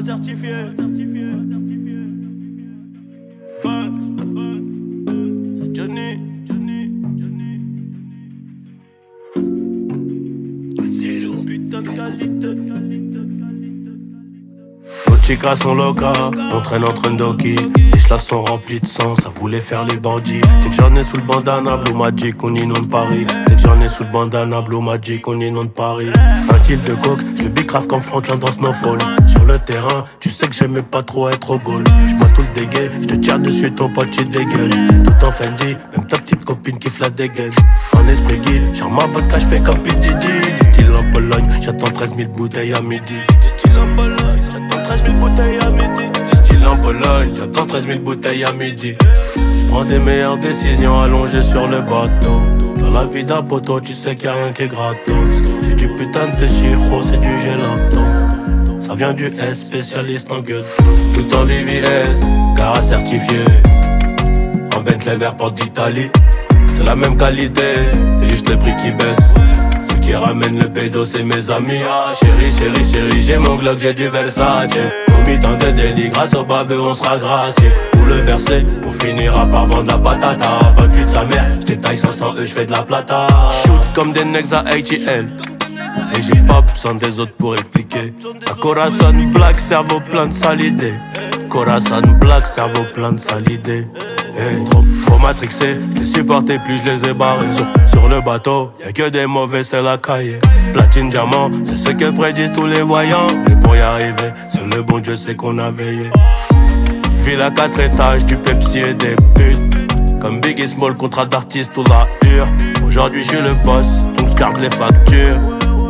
certifié. C'est Johnny. Putain de qualité. Nos chicas sont locas, on traîne entre Ndoki. Les chlas sont remplis de sang, ça voulait faire les bandits. Dès que j'en ai sous le bandana, Blue Magic, on inonde Paris. Dès que j'en ai sous le bandana, Blue Magic, on inonde Paris. Un kill de coke, je le bicrave comme Franklin dans Snowfall. Sur le terrain, tu sais que j'aimais pas trop être au goal. J'bois tout le dégueu, je te tire dessus, ton pote il dégueule. Tout en Fendi, même ta petite copine qui flatte des gueules. En esprit guide, genre ma vodka, j'fais comme P. Diddy. Du style en Pologne, j'attends 13 000 bouteilles à midi. Du style en Pologne, j'attends 13 000 bouteilles à midi. Du style en Pologne, j'attends 13 000 bouteilles à midi. J'prends des meilleures décisions allongées sur le bateau. Dans la vie d'un poteau, tu sais qu'il y a rien qui est gratos. J'ai du putain de chiro, c'est du gelato. Ça vient du S, spécialiste en gueule. Tout en VVS, car certifié. En Bentley vert porte d'Italie. C'est la même qualité, c'est juste le prix qui baisse. Ceux qui ramènent le pédo, c'est mes amis. Ah chérie, chérie, chérie, j'ai mon Glock, j'ai du Versace. Commis tant de délits, grâce au baveux on sera gracié. Pour le verser, on finira par vendre la patata. 28 sa mère, j'détaille 500 j'fais de la plata. Shoot comme des necks à ATL. Et j'ai pas besoin des autres pour répliquer. Un Corazon black, cerveau plein de sales idées. Corazon black, cerveau plein de sales idées. Hey, trop matrixé, je les supportais plus, je les ai barrés. Sur le bateau, y'a que des mauvais, c'est la cahier. Platine, diamant, c'est ce que prédisent tous les voyants. Mais pour y arriver, c'est le bon Dieu, c'est qu'on a veillé. Ville à 4 étages, du Pepsi et des putes. Comme Biggie Small, contrat d'artiste ou la hure. Aujourd'hui, je suis le boss, donc je garde les factures.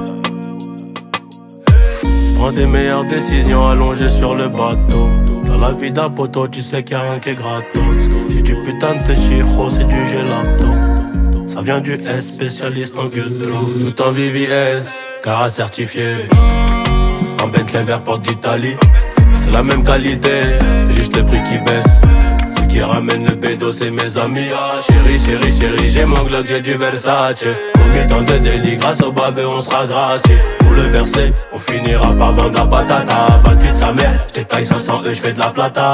Prends des meilleures décisions allongées sur le bateau. Dans la vie d'un poteau, tu sais qu'il y a rien qui est gratos. J'ai du putain de chiro, c'est du gelato. Ça vient du S, spécialiste en gueule. Tout en VVS, car certifié. En Bentley vert porte d'Italie. C'est la même qualité, c'est juste le prix qui baisse. Ceux qui ramènent le bédo, c'est mes amis. Ah chérie, chérie, chérie, j'ai mon Glock, j'ai du Versace. Commis tant de délits, grâce au baveux on sera gracié. Pour le verser, on finira par vendre la patata. 28 sa mère, j'détaille 500 j'fais de la plata.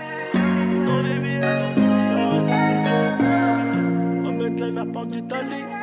Dans les villes, c'est certifié. En Bentley vert porte d'Italie.